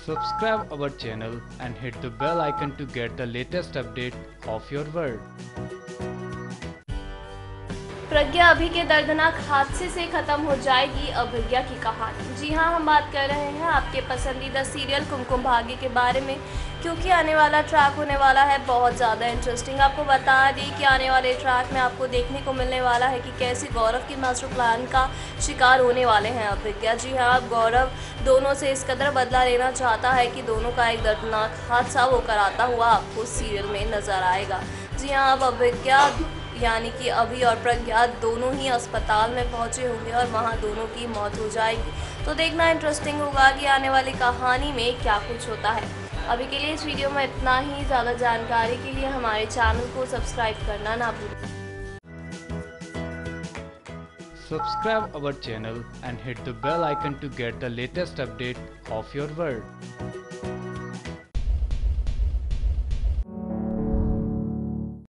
Subscribe our channel and hit the bell icon to get the latest update of your world. प्रज्ञा अभी के दर्दनाक हादसे से खत्म हो जाएगी अभिज्ञा की कहानी। जी हाँ, हम बात कर रहे हैं आपके पसंदीदा सीरियल कुमकुम भाग्य के बारे में, क्योंकि आने वाला ट्रैक होने वाला है बहुत ज़्यादा इंटरेस्टिंग। आपको बता दी कि आने वाले ट्रैक में आपको देखने को मिलने वाला है कि कैसे गौरव की मास्टर प्लान का शिकार होने वाले हैं अभिज्ञा। जी हाँ, गौरव दोनों से इस कदर बदला लेना चाहता है कि दोनों का एक दर्दनाक हादसा वो कराता हुआ आपको सीरियल में नज़र आएगा। जी हाँ, अब अभिज्ञा यानी कि अभी और प्रज्ञा दोनों ही अस्पताल में पहुंचे होंगे और वहां दोनों की मौत हो जाएगी। तो देखना इंटरेस्टिंग होगा कि आने वाली कहानी में क्या कुछ होता है। अभी के लिए इस वीडियो में इतना ही। ज़्यादा जानकारी के लिए हमारे चैनल को सब्सक्राइब करना ना भूलें। Subscribe our channel and hit the bell icon to get the latest update of your world.